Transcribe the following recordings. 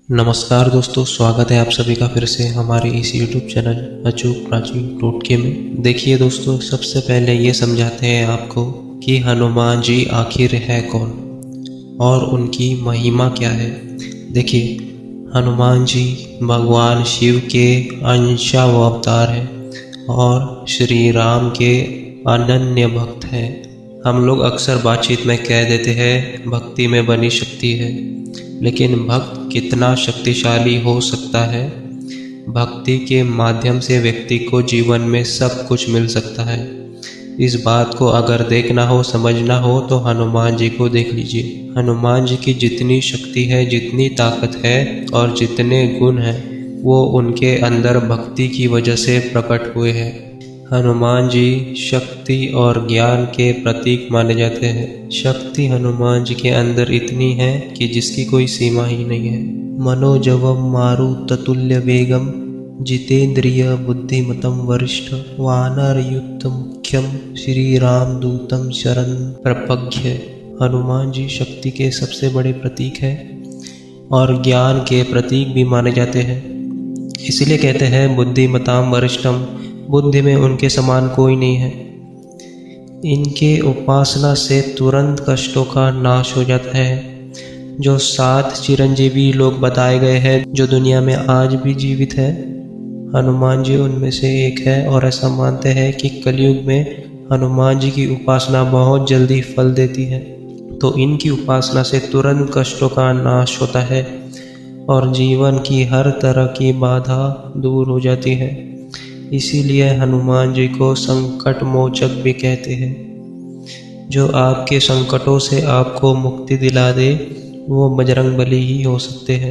नमस्कार दोस्तों, स्वागत है आप सभी का फिर से हमारे इस YouTube चैनल अचूक प्राचीन टोटके में। देखिए दोस्तों, सबसे पहले ये समझाते हैं आपको कि हनुमान जी आखिर है कौन और उनकी महिमा क्या है। देखिए, हनुमान जी भगवान शिव के अंशाव अवतार हैं और श्री राम के अनन्य भक्त हैं। हम लोग अक्सर बातचीत में कह देते हैं भक्ति में बनी शक्ति है, लेकिन भक्त कितना शक्तिशाली हो सकता है। भक्ति के माध्यम से व्यक्ति को जीवन में सब कुछ मिल सकता है। इस बात को अगर देखना हो, समझना हो तो हनुमान जी को देख लीजिए। हनुमान जी की जितनी शक्ति है, जितनी ताकत है और जितने गुण हैं, वो उनके अंदर भक्ति की वजह से प्रकट हुए हैं। हनुमान जी शक्ति और ज्ञान के प्रतीक माने जाते हैं। शक्ति हनुमान जी के अंदर इतनी है कि जिसकी कोई सीमा ही नहीं है। मनोजवम मारुततुल्य वेगम जितेंद्रिय बुद्धिमतम वरिष्ठ वानरयुक्त मुख्यम श्री राम दूतम शरण प्रपज्ञ। हनुमान जी शक्ति के सबसे बड़े प्रतीक हैं और ज्ञान के प्रतीक भी माने जाते हैं। इसलिए कहते हैं बुद्धिमताम वरिष्ठम, बुद्धि में उनके समान कोई नहीं है। इनके उपासना से तुरंत कष्टों का नाश हो जाता है। जो 7 चिरंजीवी लोग बताए गए हैं जो दुनिया में आज भी जीवित है, हनुमान जी उनमें से एक है। और ऐसा मानते हैं कि कलयुग में हनुमान जी की उपासना बहुत जल्दी फल देती है। तो इनकी उपासना से तुरंत कष्टों का नाश होता है और जीवन की हर तरह की बाधा दूर हो जाती है। इसीलिए हनुमान जी को संकट मोचक भी कहते हैं। जो आपके संकटों से आपको मुक्ति दिला दे, वो बजरंगबली ही हो सकते हैं।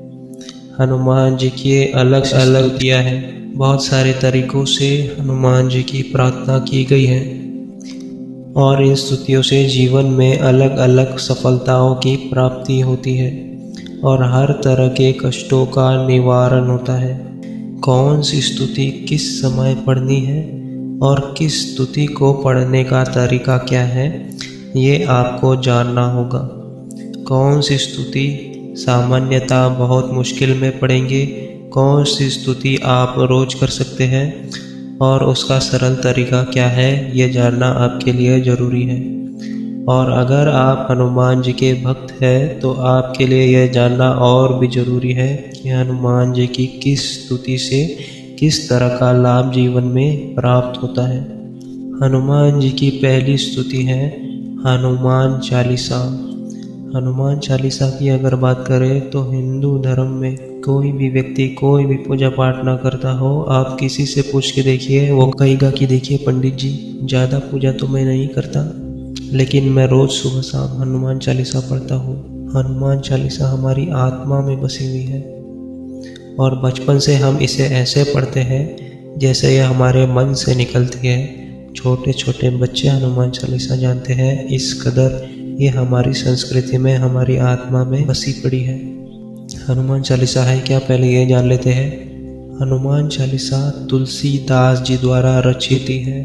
हनुमान जी की अलग अलग किया है। बहुत सारे तरीकों से हनुमान जी की प्रार्थना की गई है और इन स्तुतियों से जीवन में अलग अलग सफलताओं की प्राप्ति होती है और हर तरह के कष्टों का निवारण होता है। कौन सी स्तुति किस समय पढ़नी है और किस स्तुति को पढ़ने का तरीका क्या है, ये आपको जानना होगा। कौन सी स्तुति सामान्यतः बहुत मुश्किल में पढ़ेंगे, कौन सी स्तुति आप रोज कर सकते हैं और उसका सरल तरीका क्या है, ये जानना आपके लिए ज़रूरी है। और अगर आप हनुमान जी के भक्त हैं तो आपके लिए यह जानना और भी ज़रूरी है कि हनुमान जी की किस स्तुति से किस तरह का लाभ जीवन में प्राप्त होता है। हनुमान जी की पहली स्तुति है हनुमान चालीसा। हनुमान चालीसा की अगर बात करें तो हिंदू धर्म में कोई भी व्यक्ति कोई भी पूजा पाठ ना करता हो, आप किसी से पूछ के देखिए, वो कहेगा कि देखिए पंडित जी, ज़्यादा पूजा तो मैं नहीं करता, लेकिन मैं रोज़ सुबह शाम हनुमान चालीसा पढ़ता हूँ। हनुमान चालीसा हमारी आत्मा में बसी हुई है और बचपन से हम इसे ऐसे पढ़ते हैं जैसे यह हमारे मन से निकलती है। छोटे छोटे बच्चे हनुमान चालीसा जानते हैं, इस कदर ये हमारी संस्कृति में, हमारी आत्मा में बसी पड़ी है। हनुमान चालीसा है क्या, पहले ये जान लेते हैं। हनुमान चालीसा तुलसीदास जी द्वारा रचित है।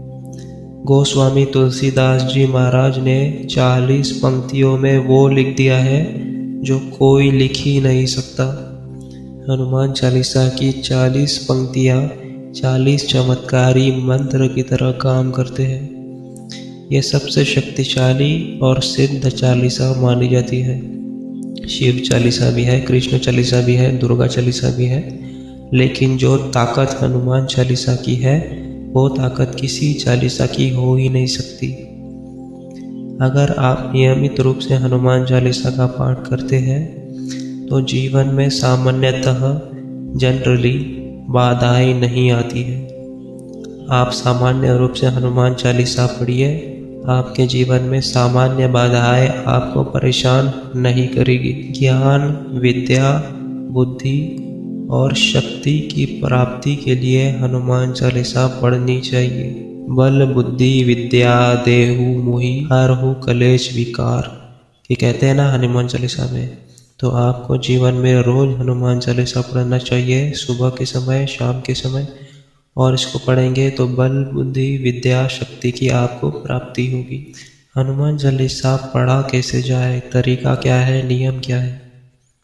गोस्वामी तुलसीदास जी महाराज ने 40 पंक्तियों में वो लिख दिया है जो कोई लिख ही नहीं सकता। हनुमान चालीसा की 40 पंक्तियाँ 40 चमत्कारी मंत्र की तरह काम करते हैं। ये सबसे शक्तिशाली और सिद्ध चालीसा मानी जाती है। शिव चालीसा भी है, कृष्ण चालीसा भी है, दुर्गा चालीसा भी है, लेकिन जो ताकत हनुमान चालीसा की है वो ताकत किसी चालीसा की हो ही नहीं सकती। अगर आप नियमित रूप से हनुमान चालीसा का पाठ करते हैं तो जीवन में सामान्यतः जनरली बाधाएं नहीं आती है। आप सामान्य रूप से हनुमान चालीसा पढ़िए, आपके जीवन में सामान्य बाधाएं आपको परेशान नहीं करेगी। ज्ञान, विद्या, बुद्धि और शक्ति की प्राप्ति के लिए हनुमान चालीसा पढ़नी चाहिए। बल बुद्धि विद्या देहु मोहि हरहु कलेश विकार, ये कहते हैं ना हनुमान चालीसा में। तो आपको जीवन में रोज हनुमान चालीसा पढ़ना चाहिए, सुबह के समय, शाम के समय। और इसको पढ़ेंगे तो बल बुद्धि विद्या शक्ति की आपको प्राप्ति होगी। हनुमान चालीसा पढ़ा कैसे जाए, तरीका क्या है, नियम क्या है।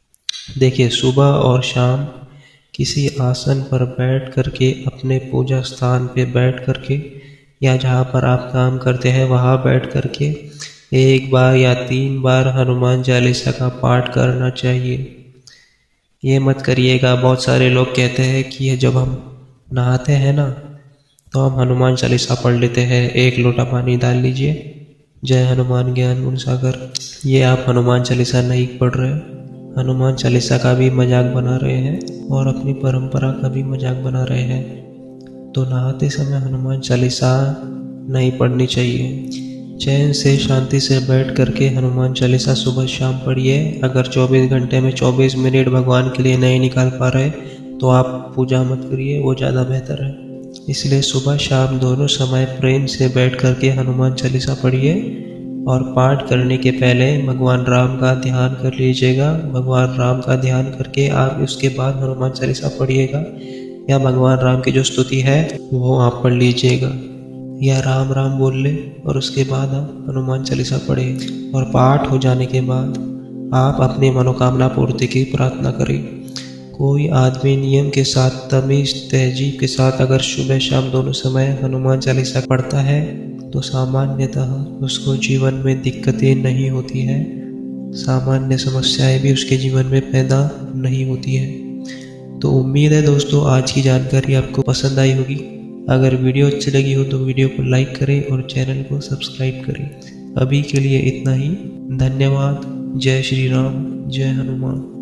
देखिए, सुबह और शाम किसी आसन पर बैठ करके, अपने पूजा स्थान पे बैठ करके या जहाँ पर आप काम करते हैं वहाँ बैठ करके 1 बार या 3 बार हनुमान चालीसा का पाठ करना चाहिए। ये मत करिएगा, बहुत सारे लोग कहते हैं कि जब हम नहाते हैं ना तो हम हनुमान चालीसा पढ़ लेते हैं, 1 लोटा पानी डाल लीजिए, जय हनुमान ज्ञान गुण सागर। ये आप हनुमान चालीसा नहीं पढ़ रहे, हनुमान चालीसा का भी मजाक बना रहे हैं और अपनी परंपरा का भी मजाक बना रहे हैं। तो नहाते समय हनुमान चालीसा नहीं पढ़नी चाहिए। चैन से शांति से बैठ करके हनुमान चालीसा सुबह शाम पढ़िए। अगर 24 घंटे में 24 मिनट भगवान के लिए नहीं निकाल पा रहे तो आप पूजा मत करिए, वो ज़्यादा बेहतर है। इसलिए सुबह शाम दोनों समय प्रेम से बैठ करके हनुमान चालीसा पढ़िए और पाठ करने के पहले भगवान राम का ध्यान कर लीजिएगा। भगवान राम का ध्यान करके आप उसके बाद हनुमान चालीसा पढ़िएगा, या भगवान राम की जो स्तुति है वो आप पढ़ लीजिएगा, या राम राम बोल ले और उसके बाद आप हनुमान चालीसा पढ़े। और पाठ हो जाने के बाद आप अपनी मनोकामना पूर्ति की प्रार्थना करें। कोई आदमी नियम के साथ, तमीज़ तहजीब के साथ अगर सुबह शाम दोनों समय हनुमान चालीसा पढ़ता है तो सामान्यतः उसको जीवन में दिक्कतें नहीं होती है, सामान्य समस्याएं भी उसके जीवन में पैदा नहीं होती है। तो उम्मीद है दोस्तों आज की जानकारी आपको पसंद आई होगी। अगर वीडियो अच्छी लगी हो तो वीडियो को लाइक करें और चैनल को सब्सक्राइब करें। अभी के लिए इतना ही। धन्यवाद। जय श्री राम, जय हनुमान।